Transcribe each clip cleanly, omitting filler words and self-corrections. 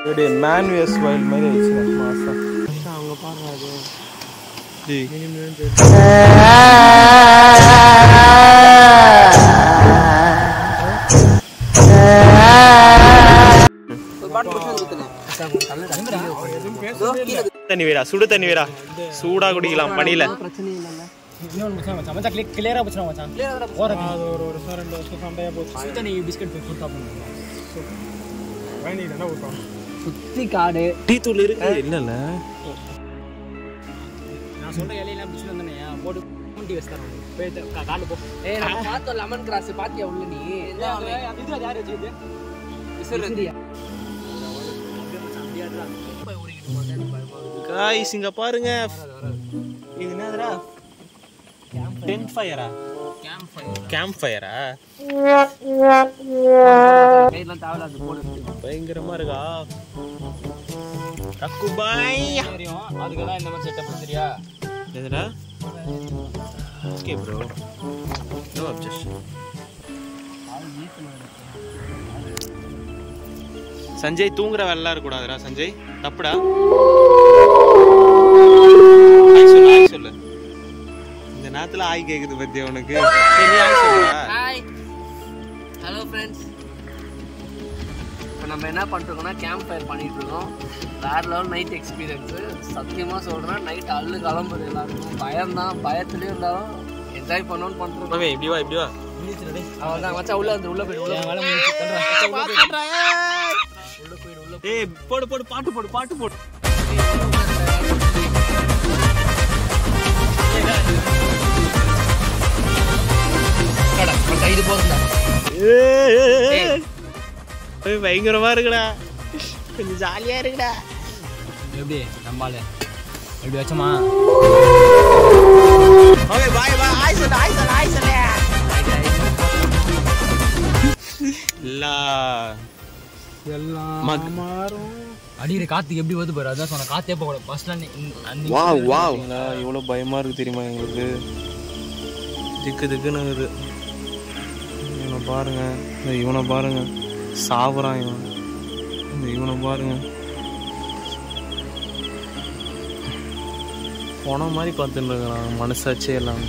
இது man wears wild மாதிரி ஆயிடுச்சு மாசம். அவங்க பாருங்க அது தண்ணி வீரா, சுடு தண்ணி வீரா, சூடா குடிக்கலாம் பனியில. சுத்தி காடு டீ தூள் இருக்கு இல்ல நான் சொல்ற இலையெல்லாம் பிடிச்சி வந்தேனையா போட்டு மூண்டி வச்சுறாங்க போயிட்டு காடு போ. ஏய் நான் பார்த்தோம் லெமன் கிராஸ் பாத்தியா உள்ள நீ இது யார் வச்சது விசரியா गाइस இங்க பாருங்க இது என்னதுடா டென்ட் ஃபயரா கேம்ப் ஃபயரா கையில தாவல அது போடு பயங்கரமா இருக்கா ரக்கு பாய் தெரியும் அதுக்கு தான் இந்த மாதிரி செட்டப் சரியா என்னடா okay bro no objection Sanjay தூங்குற வேலை இருக்க கூடாதுடா சஞ்சய் தப்புடா சொல்லு இந்த நேரத்துல ஆய் கேக்குது பத்தியா உனக்கு ஹாய் ஹலோ ஃப்ரெண்ட்ஸ் இப்போ நம்ம என்ன பண்ணிருக்கோம்னா கேம்ப் ஃபயர் பண்ணிட்டு இருக்கோம். வேற லெவல் நைட் எக்ஸ்பீரியன்ஸு. சத்தியமாக சொல்கிறேன் நைட் அள்ளு கிளம்புது எல்லாருக்கும் பயம் தான். பயத்துலேயும் இருந்தாலும் என்ஜாய் பண்ணணும்னு பண்ணுறோம். இப்படி வா அவ்வளோதான் மச்சா உள்ள வந்து உள்ள போயிடு ஏய் போடு பாட்டு போடு இது போதும் பயங்கரமா இருக்குடா கொஞ்சம் ஜாலியா இருக்குடா. எப்படி நம்மால எப்படி வச்சோமா ஓகே பாய் ஆய் சொல்லு எல்லாம் மாறும். அடிக்கிற காத்துக்கு எப்படி வருது பாரு. அதான் சொன்ன காத்தே போக பஸ் ஸ்டாண்ட். வாவ் இவ்வளவு பயமா இருக்கு தெரியுமா எங்களுக்கு. திக்குன்னு இருக்குது. இவனை பாருங்க சாவுறான் இவனை பாருங்க போன மாதிரி பார்த்துட்டு இருக்கிறான் மனசாச்சே எல்லாமே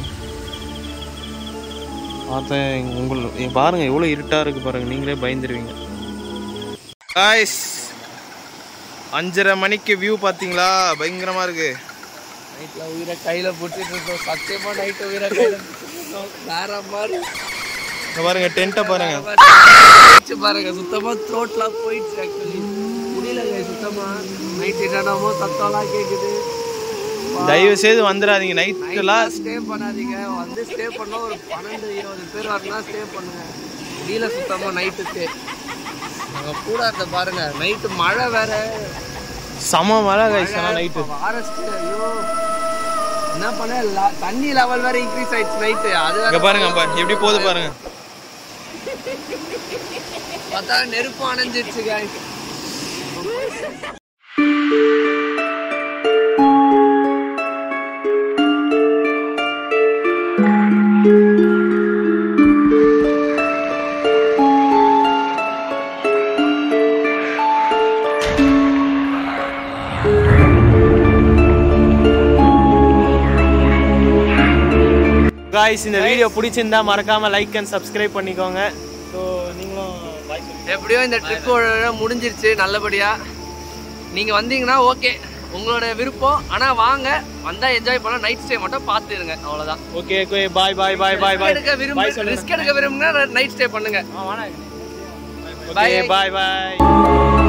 பார்த்தேன். உங்களுக்கு பாருங்க எவ்வளோ இருட்டாக இருக்கு பாருங்க, நீங்களே பயந்துருவீங்க. காய்ஸ் 5:30 மணிக்கு வியூ பார்த்தீங்களா, பயங்கரமா இருக்கு. நைட்ல உயிரை கையில போட்டுட்டு இருக்கோம். சத்தியமா நைட் உயிரை கையில வேற மாதிரி பாருங்க டென்ட்டை பாருங்க பாருங்க சுத்தமா த்ரோட்லாம் போயிடுச்சு. ஆக்சுவலி முடியலங்க சுத்தமா. நைட் என்னடாமோ சத்தம்லாம் கேக்குது. தயவு செய்து வந்துடாதீங்க நைட்லாம் ஸ்டே பண்ணாதீங்க. வந்து ஸ்டே பண்ணா ஒரு 12-20 பேர் வரனா ஸ்டே பண்ணுங்க. முடியல சுத்தமா நைட்டு ஸ்டே. நாங்கள் கூட இருந்த பாருங்க நைட்டு மழை வேற சம மழை கைஸ்னா நைட்டு ஃபாரஸ்ட். ஐயோ என்ன பண்ண தண்ணி லெவல் வேற இன்க்ரீஸ் ஆயிடுச்சு நைட்டு. அது பாருங்க எப்படி போகுது பாருங்க. பார்த்தா நெருப்பு அணைஞ்சிருச்சு गाइस. गाइस இந்த வீடியோ பிடிச்சிருந்தா மறக்காம லைக் அண்ட் சப்ஸ்கிரைப் பண்ணிக்கோங்க. ஸோ நீங்களும் எப்படியோ இந்த ட்ரிப் முடிஞ்சிருச்சு நல்லபடியா. நீங்க வந்தீங்கன்னா ஓகே உங்களோட விருப்பம். ஆனா வாங்க வந்தா என்ஜாய் பண்ண. நைட் ஸ்டே மட்டும் பார்த்துருங்க அவ்வளவுதான். ஓகே பாய் ரிஸ்க் எடுக்க விரும்புனா நைட் ஸ்டே பண்ணுங்க. பாய்.